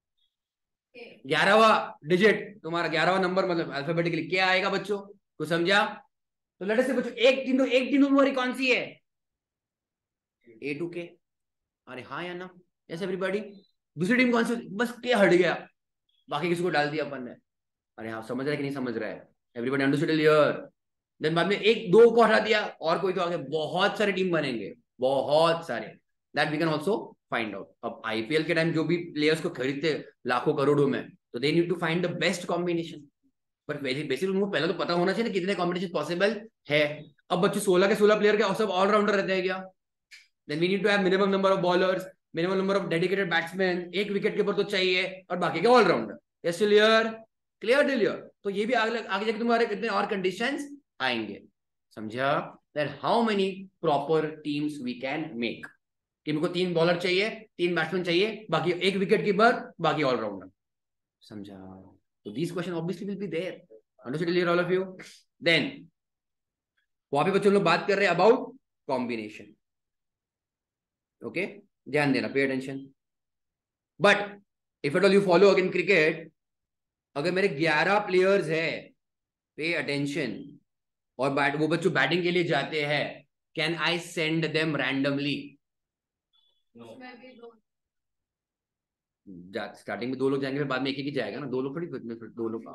11वां डिजिट तुम्हारा, 11वां नंबर, मतलब अल्फाबेटिकली क्या आएगा बच्चों, कुछ समझा, तो लड़े से बच्चों एक टीम तुम्हारी कौन सी है, A to K, अरे हाँ या ना, यस एवरीबॉडी, दूसरी टीम कौन सी, बस K हट गया, बाकी किसी को डाल दिया अपन ने, अरे हाँ समझ रहा है कि नहीं समझ रहा है, एवरीबॉडी अंडरस्टूड क्लियर, देन बाद में 1-2 को हटा दिया, और कोई तो आगे बहुत सारे टीम बनेंगे, बहुत सारे, that we can also find out, अब IPL के टाइम जो भी प्लेयर्स को खरीदते लाखों करोड़ों में, तो they need to find the best combination, पर बेसिकली उनको पहले तो पता होना चाहिए ना कितने कॉम्बिनेशन पॉसिबल है, अब बच्चे 16 के 16 प्लेयर के सब ऑलराउंडर रहते हैं क्या, then we need to have minimum number of bowlers, minimum number of dedicated batsman, एक विकेट कीपर तो चाहिए, और बाकी के allrounder, yes clear, clear clear, तो ये भी आगे आगे जाके तुम्हारे कितने और कंडीशंस आएंगे, समझा, then how many proper teams we can make, team को 3 बॉलर चाहिए, 3 बैट्समैन चाहिए, बाकी एक विकेट कीपर, बाकी ऑलराउंडर, समझा, तो this question obviously will be there, understood clear all of you, then वहां पे बच्चों लोग बात कर रहे हैं अबाउट कॉम्बिनेशन, ओके, ध्यान देना, pay attention, but if at all you follow again cricket, अगर मेरे 11 प्लेयर्स है, पे अटेंशन, और वो बच्चों बैटिंग के लिए जाते हैं, can I send them randomly? उसमें भी दो स्टार्टिंग में 2 लोग जाएंगे, फिर बाद में एक ही जाएगा ना, 2 लोग थोड़ी, फिर 2 लोग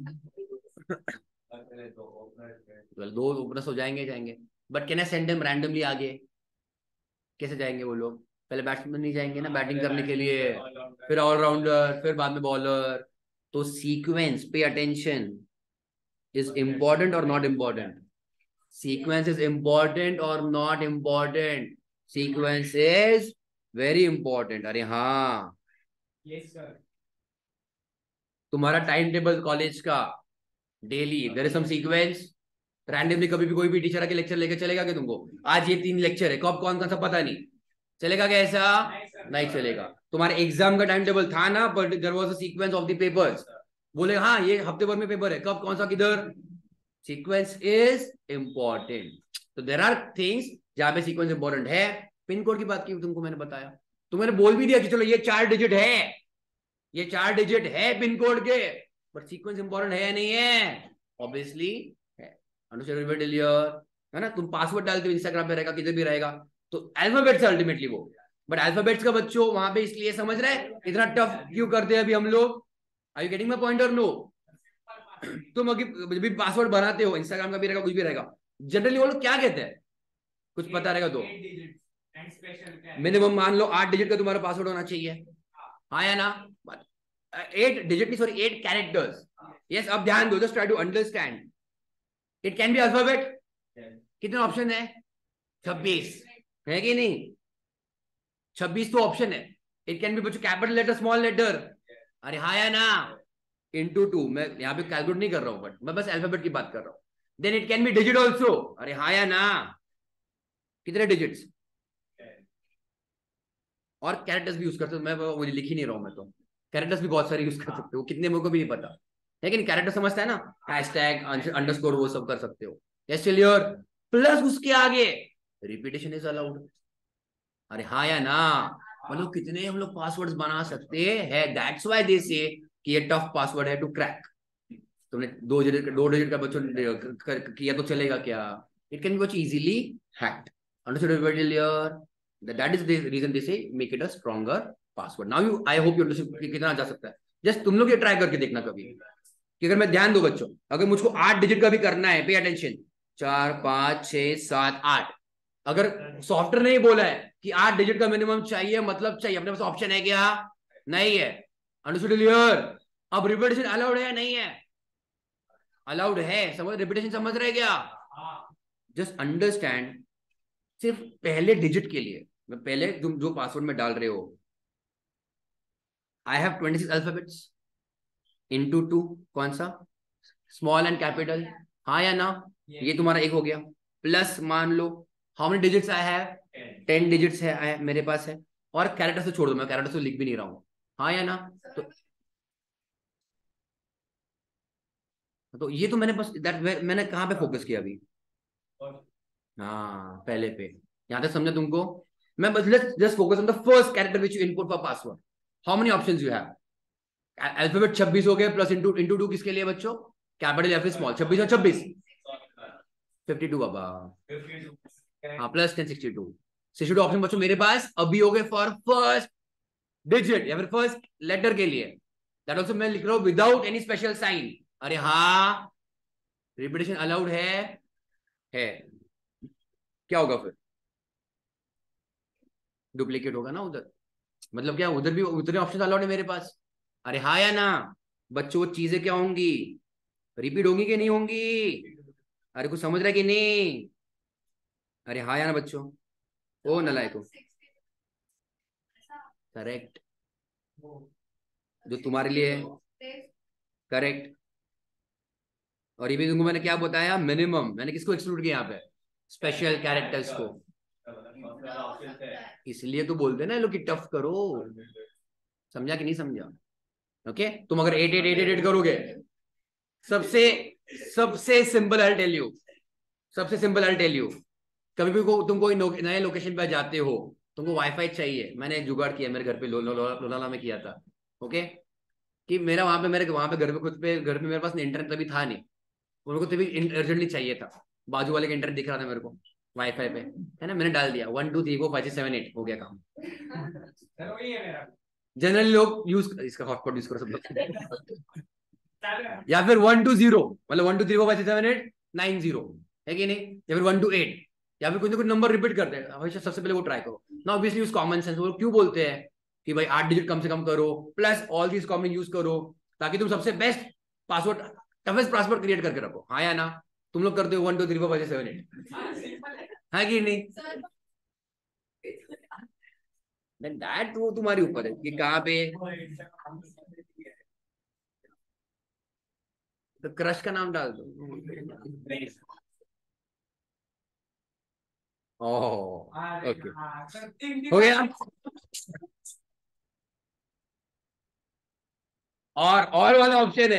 well, 2 ओपनर्स हो जाएंगे जाएंगे, but can I send them randomly आगे? कैसे जाएंगे वो लोग? पहले बैट्समैन नहीं जाएंगे ना बैटिंग करने के लिए, फिर ऑलराउंडर, फिर बाद में बॉलर। तो sequence, pay attention, is important और not important? Sequence is important और not important? Sequence is very important. अरे हाँ, Yes, sir. तुम्हारा टाइम टेबल कॉलेज का daily there is some sequence. Randomly कभी भी कोई भी टीचर आके लेक्चर लेके चलेगा क्या तुमको? आज ये 3 लेक्चर है, कब कौन कौन सा पता नहीं, चलेगा क्या ऐसा? नहीं चलेगा। तुम्हारे एग्जाम का टाइम टेबल था ना, but there was a sequence of the papers. बोले हाँ ये हफ्ते भर में पेपर है, कब कौन सा किधर? Sequence is important. तो देयर आर थिंग्स जहां पे सीक्वेंस इंपॉर्टेंट है। पिन कोड की बात की तुमको मैंने बताया, तो मैंने बोल भी दिया कि चलो ये 4 डिजिट है, ये 4 डिजिट है पिन कोड के, बट सीक्वेंस इंपॉर्टेंट है या नहीं है? ऑब्वियसली है। Understand everybody clear? है ना? तुम पासवर्ड डालते हो, इंस्टाग्राम पे रहेगा, किधर भी रहेगा, तो अल्फाबेट्स अल्टीमेटली वो, बट अल्फाबेट्स का बच्चों वहां पे इसलिए समझ रहे हैं इतना टफ क्यों करते हैं अभी हम लोग? Are you getting my point और नो? तुम अभी भी पासवर्ड बनाते हो, इंस्टाग्राम का भी रहेगा, कुछ भी रहेगा, जनरली वो लोग क्या कहते हैं, कुछ पता रहेगा तो 8 digits and special character. Minimum मान लो 8 डिजिट का तुम्हारा पासवर्ड होना चाहिए, हाँ या ना? 8 डिजिट नहीं, सॉरी 8 कैरेक्टर्स। यस, अब ध्यान दो, just try to understand. It can be alphabet. कितने ऑप्शन है? 26 है कि नहीं? 26 तो ऑप्शन है। इट कैन बी बच्चों कैपिटल लेटर, स्मॉल लेटर, अरे हाँ या ना? इंटू 2, मैं यहाँ पे कैलकुलेट नहीं कर रहा हूँ, बट मैं बस अल्फाबेट की बात कर रहा हूँ। Then it can be digit also, अरे हाँ या ना? कितने डिजिट्स? और कैरेक्टर्स भी यूज करते हो, मैं मुझे लिख ही नहीं रहा हूँ, मैं तो कैरेक्टर्स भी बहुत सारे यूज कर सकते हो, कितने मेरे को भी नहीं पता, लेकिन कैरेक्टर समझता है ना, हैशटैग, अंडरस्कोर, वो सब कर सकते हो। Yes clear? प्लस उसके आगे रिपीटेशन इज अलाउड, अरे हाँ या ना? मतलब कितने हम लोग पासवर्ड्स बना सकते हैं, दैट्स व्हाई दे से कि ये टफ पासवर्ड है टू क्रैक। तुमने 2 डिजिट का बच्चों किया तो चलेगा क्या? इट कैन बी बच्चों easily hacked. Understood everybody clear? That is the reason they say make it a stronger password. Now I hope you understand कितना जा सकता है। जस्ट तुम लोग ये ट्राई करके देखना कभी, कि अगर मैं ध्यान दो बच्चों, अगर मुझको 8 डिजिट का भी करना है, पे अटेंशन, 4 5 6 7 8, अगर सॉफ्टवेयर ने बोला है कि 8 डिजिट का मिनिमम चाहिए, मतलब चाहिए, अपने पास ऑप्शन है क्या? नहीं है। Understood clear? अब रिपीटेशन अलाउड है या नहीं है? अलाउड है, समझ, रिपीटेशन समझ रहे क्या? जस्ट अंडरस्टैंड, सिर्फ पहले डिजिट के लिए, मैं पहले तुम जो पासवर्ड में डाल रहे हो, आई हैव 26 अल्फाबेट्स इनटू 2, कौन सा? स्मॉल एंड कैपिटल, हाँ या ना? ये तुम्हारा एक हो गया। प्लस मान लो how many digits I have? 10 digits है मेरे पास है। और कैरेक्टर से छोड़ दो, मैं कैरेक्टर से लिख भी नहीं रहा हूँ, हाँ या ना? तो ये तो मैंने बस मैंने कहाँ पे फोकस किया अभी? हाँ, पहले पे। यहां तक समझा तुमको? मैं बस just focus on the first character which you input for password. How many options you have? Alphabet 26 हो गए, प्लस इंटू 2 किसके लिए बच्चों? कैपिटल या फिर स्मॉल? 26 और 26 52 बाबा, हाँ, प्लस 10 62। 62 ऑप्शन बच्चों मेरे पास अभी हो गए फॉर फर्स्ट डिजिट या फिर फर्स्ट लेटर के लिए। दैट ऑल्सो मैं लिख रहा हूँ विदाउट एनी स्पेशल साइन। अरे हाँ, रिपीटेशन अलाउड है। क्या होगा फिर? डुप्लीकेट होगा ना उधर, मतलब क्या उधर भी उतने ऑप्शन अलाउड है मेरे पास? अरे हाँ या ना? बच्चों वो चीजें क्या होंगी, रिपीट होंगी कि नहीं होंगी? अरे कुछ समझ रहा है कि नहीं? अरे हाँ या ना बच्चों? ओ नलायको, करेक्ट, जो तुम्हारे लिए करेक्ट। और ये भी तुमको मैंने क्या बताया, मिनिमम, मैंने किसको एक्सक्लूड किया यहाँ पे? स्पेशल कैरेक्टर्स को। इसलिए तो बोलते हैं ना लोग कि टफ करो, समझा कि नहीं समझा? ओके, तुम अगर 8 8 8 8 करोगे, सबसे सबसे सिंपल आई टेल यू, सबसे सिंपल आई टेल यू, कभी भी तुम कोई नए लोकेशन पे जाते हो, तुमको वाईफाई चाहिए, मैंने जुगाड़ किया मेरे घर पे लोनाला में किया था। ओके, कि मेरा वहां पे घर पे मेरे पास इंटरनेट तभी था नहीं, मेरे को तभी अर्जेंटली चाहिए था, बाजू वाले का इंटरनेट दिख रहा था मेरे को वाईफाई पे, है ना, मैंने डाल दिया 1 2 3 4 5 6 7 8 हो गया काम। चलो वही है मेरा। जनरली लोग यूज इसका हॉटस्पॉट यूज करो सब लोग, चलो। या फिर 1 2 0, मतलब 1 2 3 4 5 6 7 8 9 0, है कि नहीं, या फिर 1 2 8, या फिर कुछ ना कुछ नंबर रिपीट करते हैं, हमेशा सबसे पहले वो ट्राई करो ना। Obviously use common sense. वो क्यों बोलते हैं कि भाई 8 डिजिट कम से कम करो, plus all these common use करो, ताकि तुम सबसे best password, toughest password create करके रखो, हाँ या ना। तुम लोग करते हो 1 2 3 4 5 6 7 8, है कि नहीं? देन दैट वो तुम्हारे ऊपर है कि कहाँ पे। तो क्रश का नाम डाल दो। ओह ओके, हो गया। और वाला ऑप्शन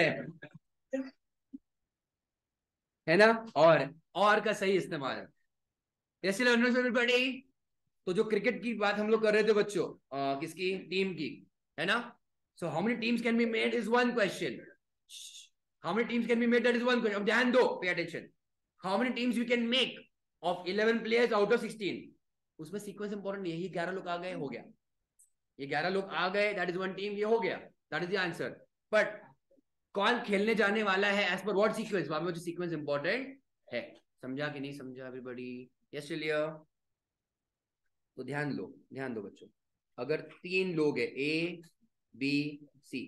है ना, और का सही इस्तेमाल। जैसे एवरीबॉडी, तो जो क्रिकेट की बात हम लोग कर रहे थे बच्चों, किसकी टीम की, है ना। So how many teams can be made is one question, how many teams can be made that is one question. अब ध्यान दो, pay attention, how many teams we can make of 11 players out of 16, उसमें सीक्वेंस इंपॉर्टेंट नहीं है, ये 11 लोग आ गए हो गया, ये 11 लोग आ गए दैट इज वन टीम, ये हो गया, that is the answer. But कौन खेलने जाने वाला है एज पर व्हाट सीक्वेंस, वहां में जो सीक्वेंस इंपॉर्टेंट है। समझा कि नहीं समझा एवरीबॉडी? यस चलिए, तो ध्यान दो बच्चों, अगर 3 लोग है A B C,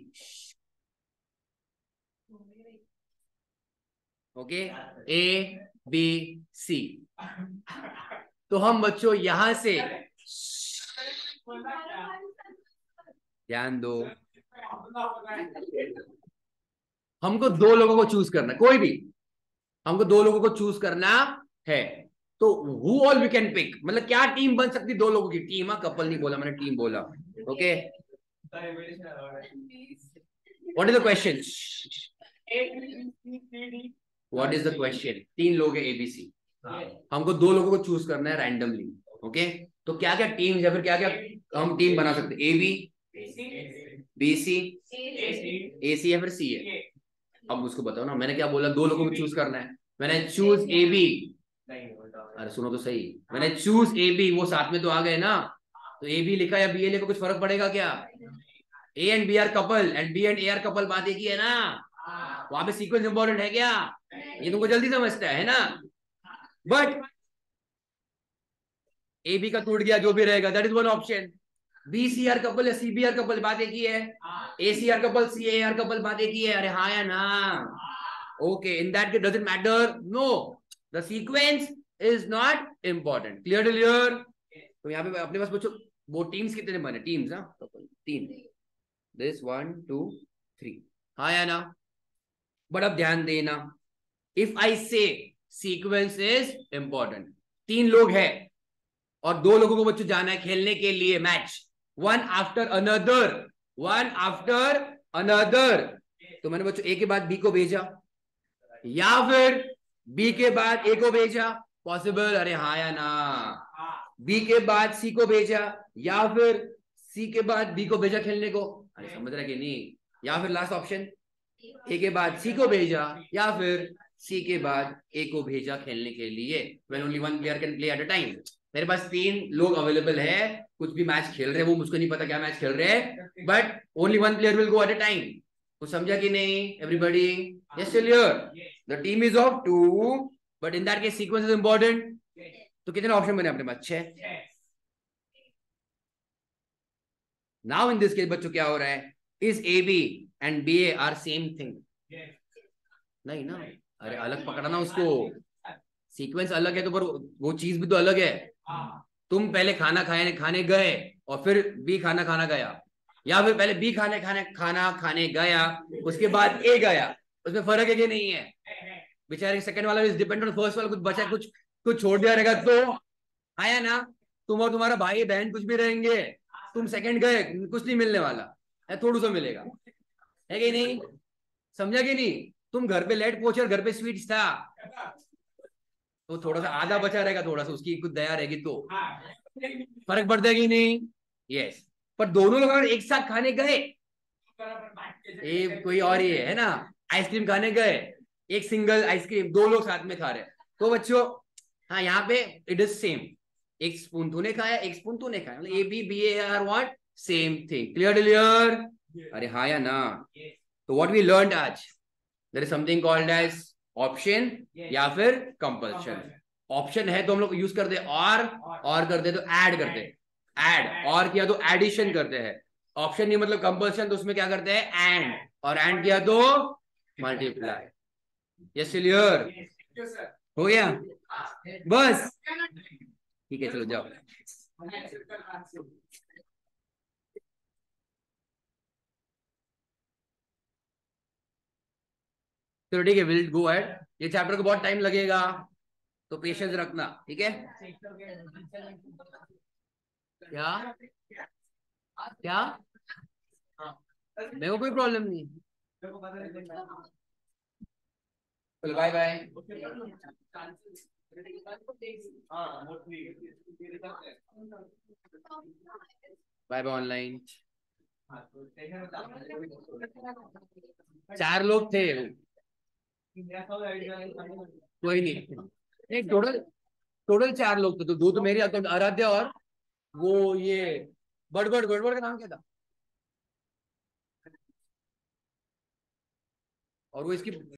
okay, A B C, तो हम बच्चों यहां से ध्यान दो, हमको 2 लोगों को चूज करना है, कोई भी, हमको 2 लोगों को चूज करना है। तो who all we can pick, मतलब क्या टीम बन सकती, 2 लोगों की टीम, कपल नहीं बोला मैंने, टीम बोला, okay. What is the question, what is the question? 3 लोग है एबीसी, हमको 2 लोगों को चूज करना है रैंडमली, ओके। तो क्या क्या टीम या फिर क्या क्या हम टीम बना सकते हैं, ए बी बी सी ए सी या फिर सी है। अब उसको बताओ ना, मैंने क्या बोला, 2 लोगों को चूज करना है, मैंने चूज ए बी, अरे सुनो तो सही, मैंने चूज ए बी, वो साथ में तो आ गए ना, तो ए बी लिखा या बी ए लिखा कुछ फर्क पड़ेगा क्या? A and B are couple and B and A are couple, बात एक ही है ना, वहां पे सीक्वेंस इंपॉर्टेंट है क्या? ये तुमको जल्दी समझता है ना। बट ए बी का टूट गया, जो भी रहेगा that is one option, B C are couple या सी बी आर कपल, बात एक ही है, A C are couple C A are couple, बात एक ही है, अरे हाँ या ना। Okay, in that case doesn't matter, no, the sequence is not important, clear. तो यहाँ पे अपने पास बच्चों वो टीम्स कितने बने, टीम्स, हाँ 3, दिस 1 2 3, हाँ या ना। बट अब ध्यान देना, इफ आई से सीक्वेंस इज इंपॉर्टेंट, 3 लोग हैं और 2 लोगों को बच्चों जाना है खेलने के लिए मैच, वन आफ्टर अनदर, तो मैंने बच्चों ए के बाद बी को भेजा या फिर बी के बाद ए को भेजा, पॉसिबल, अरे हाँ या ना। बी के बाद सी को भेजा या फिर सी के बाद बी को भेजा खेलने को, अरे समझ रहा कि नहीं, या फिर लास्ट ऑप्शन ए के बाद सी को भेजा या फिर सी के बाद ए को भेजा खेलने के लिए, when only one player can play at a time। मेरे पास 3 लोग अवेलेबल है, कुछ भी मैच खेल रहे हैं, वो मुझको नहीं पता क्या मैच खेल रहे हैं, but only one player will go at a time. तो समझा कि नहीं everybody? Yes clear, the team is of 2 but in that case sequence is important. तो कितने ऑप्शन बने अपने पास? 6। नाउ इन दिस केस बच्चों क्या हो रहा है, is A B and B A are same thing? नहीं ना, अरे अलग पकड़ना उसको, सीक्वेंस अलग है तो पर वो चीज भी तो अलग है। तुम पहले खाना खाने गए और फिर बी खाना गया, या फिर पहले बी खाना खाने गया उसके बाद ए गया, उसमें फर्क है कि नहीं है? बेचारे सेकंड वाला इज डिपेंड ऑन फर्स्ट वाला, कुछ बचा कुछ छोड़ दिया रहेगा तो आया ना। तुम और तुम्हारा भाई बहन कुछ भी रहेंगे, तुम सेकंड गए कुछ नहीं मिलने वाला है, थोड़ा सा मिलेगा, है कि नहीं? समझा कि नहीं? तुम घर पे लेट पहुंचे और घर पे स्वीट्स था, तो थोड़ा सा आधा बचा रहेगा, थोड़ा सा उसकी कुछ दया रहेगी तो फर्क पड़ता है कि नहीं? यस। पर दोनों लोग अगर एक साथ खाने गए एक कोई और ही है ना, आइसक्रीम खाने गए, एक सिंगल आइसक्रीम, दो लोग साथ में खा रहे हैं, तो बच्चों हाँ यहाँ पे इट इज सेम, एक स्पून तूने खाया, एक स्पून तूने खाया, मतलब A B B A are what, same thing. Clear clear? अरे हाँ या ना? तो व्हाट वी लर्नड आज, there is something called as option या फिर कंपल्शन। ऑप्शन है तो हम लोग यूज करते और करते तो ऐड करते, ऐड और किया तो एडिशन करते हैं। ऑप्शन नहीं मतलब कंपल्शन, तो उसमें क्या करते हैं एंड, और एंड किया तो मल्टीप्लाई। Yes clear? हो गया बस? ठीक है चलो जाओ। चलो ठीक है, विल गो एड। ये चैप्टर को बहुत टाइम लगेगा तो पेशेंस रखना, ठीक है? क्या क्या? मेरे को कोई प्रॉब्लम नहीं, चलो bye bye. Bye bye online. 4 लोग थे, कोई नहीं, एक टोटल, टोटल 4 लोग थे, तो 2 तो मेरी अकाउंट आराध्या, और वो ये बड़बड़, गड़बड़ का नाम क्या था, और वो इसकी